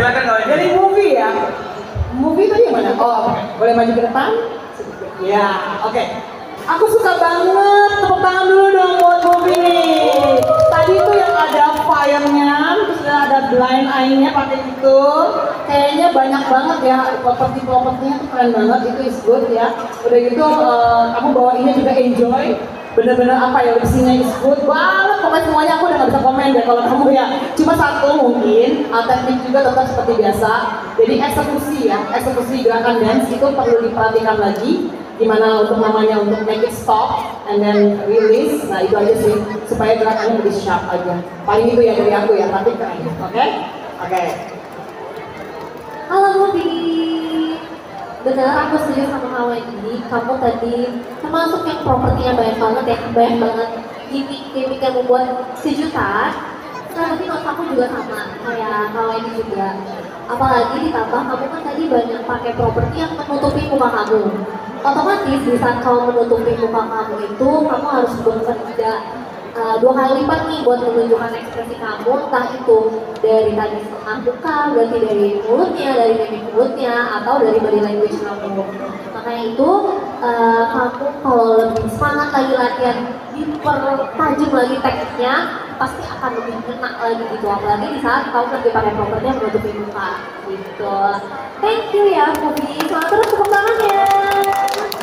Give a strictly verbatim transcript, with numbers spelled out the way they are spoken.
Silakan kalau ini. Dari movie ya. Movie tadi yang mana? Oh, boleh maju ke depan? Ya, oke. Okay. Aku suka banget, tepuk tangan dulu dong buat movie nih. Tadi tuh yang ada fire-nya, terus ada blind eye-nya pakai itu. Kayaknya banyak banget ya, properti-propertinya tuh keren banget, itu is good ya. Udah gitu, uh, kamu bawainnya juga enjoy. Bener-bener apa ya, lipsingnya is good banget, pokoknya semuanya aku udah gak bisa komen deh kalau kamu ya. Cuma satu mungkin, uh, teknik juga tetap seperti biasa. Jadi eksekusi ya, eksekusi gerakan dance itu perlu diperhatikan lagi. Gimana untuk namanya, untuk make it stop and then release. Nah itu aja sih, supaya gerakannya lebih sharp aja. Paling itu ya dari aku ya, tapi keren, oke? Okay? Oke. Okay. Halo Budi. Benar, aku setuju sama kamu ini. Kamu tadi termasuk yang propertinya banyak banget ya, banyak banget gimmick-gimmick yang membuat kejutan. Nah, tapi menurut aku juga sama kayak kalau ini juga. Apalagi ditambah kamu kan tadi banyak pakai properti yang menutupi muka kamu. Otomatis di saat kamu menutupi muka kamu itu, kamu harus bekerja uh, dua kali lipat nih buat menunjukkan ekspresi kamu, entah itu dari tadi setengah muka, berarti dari mulutnya, dari mimik mulutnya, atau dari body language kamu. Makanya itu uh, kamu kalau lebih semangat lagi latihan, dipertajam lagi tekniknya, pasti akan lebih kena lagi gitu. Apalagi di saat kamu lagi pakai properti yang menutupi muka gitu. Thank you ya Bobby, selamat terus tepuk tangannya.